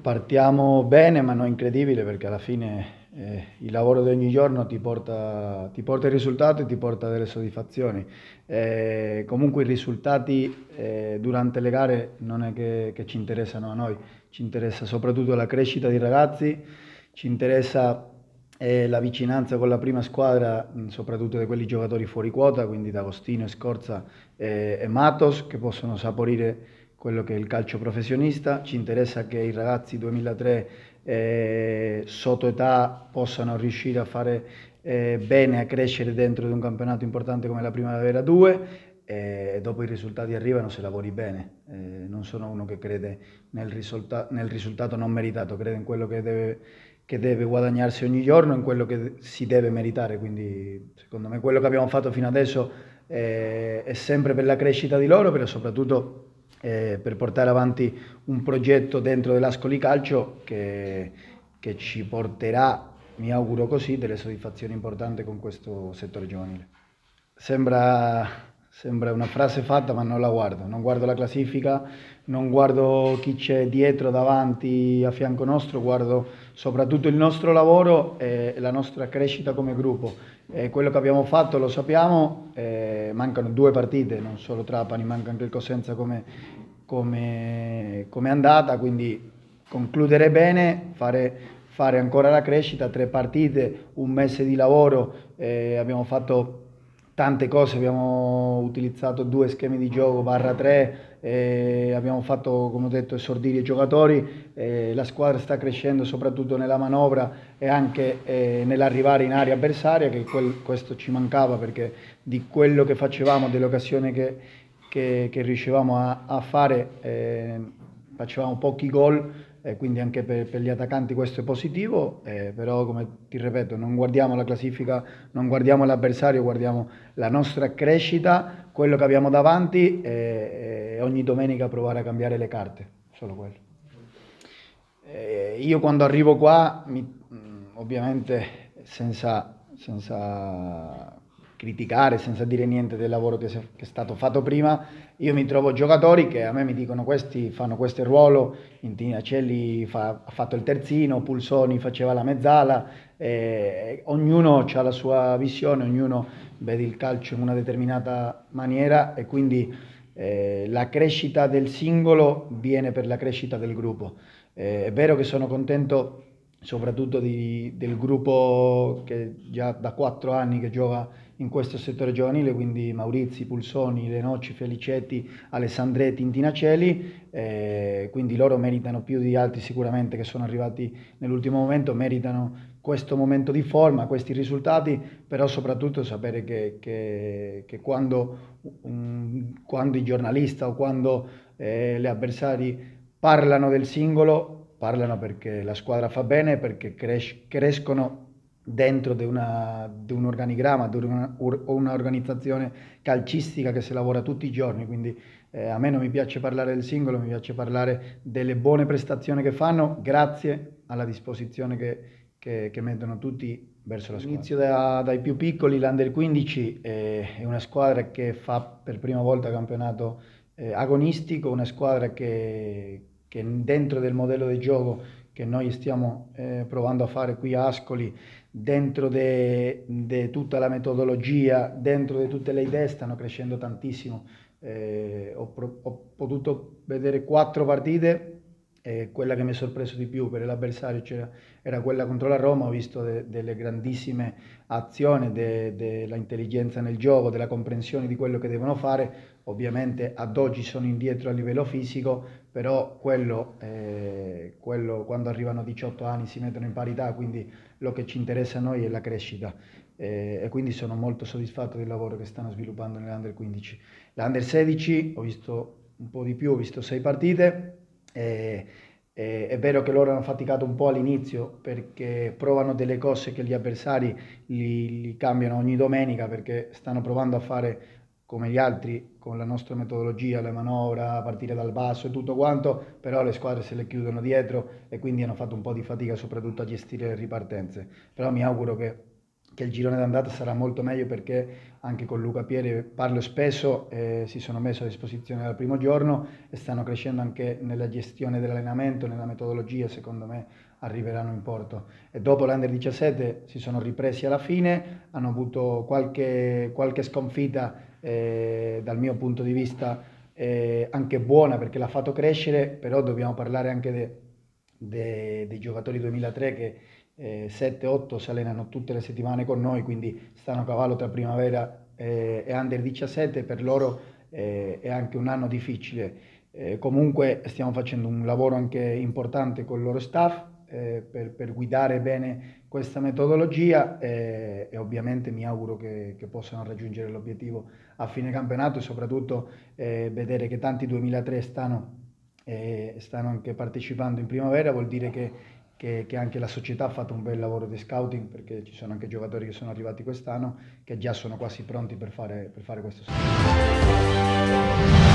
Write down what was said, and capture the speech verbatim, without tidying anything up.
Partiamo bene, ma non incredibile, perché alla fine eh, il lavoro di ogni giorno ti porta, ti porta il risultato e ti porta delle soddisfazioni. Eh, comunque i risultati eh, durante le gare non è che, che ci interessano a noi, ci interessa soprattutto la crescita dei ragazzi, ci interessa eh, la vicinanza con la prima squadra, mh, soprattutto di quelli giocatori fuori quota, quindi D'Agostino, Scorza eh, e Matos, che possono saporire quello che è il calcio professionista. Ci interessa che i ragazzi duemilatré eh, sotto età possano riuscire a fare eh, bene, a crescere dentro di un campionato importante come la Primavera due, e dopo i risultati arrivano se lavori bene. Eh, non sono uno che crede nel, risulta- nel risultato non meritato, crede in quello che deve, che deve guadagnarsi ogni giorno, in quello che si deve meritare. Quindi secondo me quello che abbiamo fatto fino adesso eh, è sempre per la crescita di loro, però soprattutto eh, per portare avanti un progetto dentro dell'Ascoli Calcio che, che ci porterà, mi auguro così, delle soddisfazioni importanti con questo settore giovanile. Sembra, sembra una frase fatta, ma non la guardo. Non guardo la classifica, non guardo chi c'è dietro, davanti, a fianco nostro, guardo soprattutto il nostro lavoro e la nostra crescita come gruppo. E quello che abbiamo fatto lo sappiamo, eh, mancano due partite, non solo Trapani, manca anche il Cosenza come, come, come andata, quindi concludere bene, fare, fare ancora la crescita, tre partite, un mese di lavoro, eh, abbiamo fatto tante cose, abbiamo utilizzato due schemi di gioco, barra tre, eh, abbiamo fatto, come ho detto, esordire i giocatori, eh, la squadra sta crescendo soprattutto nella manovra e anche eh, nell'arrivare in area avversaria, che quel, questo ci mancava, perché di quello che facevamo, delle occasioni che, che, che riuscivamo a, a fare, eh, facevamo pochi gol, eh, quindi anche per, per gli attaccanti questo è positivo, eh, però come ti ripeto, non guardiamo la classifica, non guardiamo l'avversario, guardiamo la nostra crescita, quello che abbiamo davanti e, e ogni domenica provare a cambiare le carte, solo quello. Eh, io quando arrivo qua, mi, mh, ovviamente senza, senza criticare, senza dire niente del lavoro che, se- che è stato fatto prima, io mi trovo giocatori che a me mi dicono questi fanno questo ruolo, Intinacelli fa, ha fatto il terzino, Pulsoni faceva la mezzala, eh, ognuno ha la sua visione, ognuno vede il calcio in una determinata maniera e quindi eh, la crescita del singolo viene per la crescita del gruppo. Eh, è vero che sono contento soprattutto di- del gruppo che già da quattro anni che gioca in questo settore giovanile, quindi Maurizi, Pulsoni, Lenocci, Felicetti, Alessandretti, Intinaceli, eh, quindi loro meritano più di altri sicuramente che sono arrivati nell'ultimo momento, meritano questo momento di forma, questi risultati, però soprattutto sapere che, che- che quando, un- quando i giornalisti o quando eh, gli avversari parlano del singolo, parlano perché la squadra fa bene, perché cres- crescono dentro di, una- di un organigramma, di una, ur- un'organizzazione calcistica che si lavora tutti i giorni, quindi eh, a me non mi piace parlare del singolo, mi piace parlare delle buone prestazioni che fanno, grazie alla disposizione che, che- che mettono tutti verso la squadra. Inizio da- dai più piccoli, l'Under quindici eh, è una squadra che fa per prima volta campionato eh, agonistico, una squadra che, che dentro del modello di gioco che noi stiamo eh, provando a fare qui a Ascoli, dentro di tutta la metodologia, dentro di tutte le idee, stanno crescendo tantissimo. Eh, ho, pro- ho potuto vedere quattro partite e quella che mi ha sorpreso di più per l'avversario c'era- era quella contro la Roma. Ho visto de- delle grandissime azioni, de- della intelligenza nel gioco, della comprensione di quello che devono fare. Ovviamente ad oggi sono indietro a livello fisico, però quello, eh, quello quando arrivano a diciotto anni si mettono in parità, quindi lo che ci interessa a noi è la crescita. Eh, e quindi sono molto soddisfatto del lavoro che stanno sviluppando nell'Under quindici. L'Under sedici ho visto un po' di più, ho visto sei partite. eh, eh, è vero che loro hanno faticato un po' all'inizio perché provano delle cose che gli avversari li, li cambiano ogni domenica, perché stanno provando a fare come gli altri con la nostra metodologia, le manovre, a partire dal basso e tutto quanto, però le squadre se le chiudono dietro e quindi hanno fatto un po' di fatica soprattutto a gestire le ripartenze. Però mi auguro che che il girone d'andata sarà molto meglio, perché anche con Luca Pieri parlo spesso, eh, si sono messi a disposizione dal primo giorno e stanno crescendo anche nella gestione dell'allenamento, nella metodologia, secondo me arriveranno in porto. E dopo l'Under diciassette si sono ripresi alla fine, hanno avuto qualche, qualche sconfitta, eh, dal mio punto di vista eh, anche buona, perché l'ha fatto crescere, però dobbiamo parlare anche de- de- dei giocatori duemilatré che eh, sette otto si allenano tutte le settimane con noi, quindi stanno a cavallo tra primavera eh, e Under diciassette, per loro eh, è anche un anno difficile. Eh, comunque stiamo facendo un lavoro anche importante con il loro staff eh, per, per guidare bene questa metodologia eh, e ovviamente mi auguro che, che possano raggiungere l'obiettivo a fine campionato, e soprattutto eh, vedere che tanti duemilatré stanno, eh, stanno anche partecipando in primavera, vuol dire che, che, che anche la società ha fatto un bel lavoro di scouting, perché ci sono anche giocatori che sono arrivati quest'anno che già sono quasi pronti per fare, per fare questo salto.